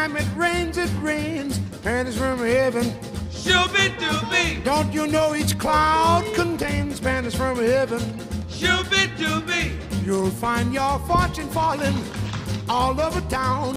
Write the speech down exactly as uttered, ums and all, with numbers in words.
time it rains, it rains. Pennies from heaven. Shooby-dooby, Don't you know each cloud contains pennies from heaven? shooby-dooby. You'll find your fortune falling all over town.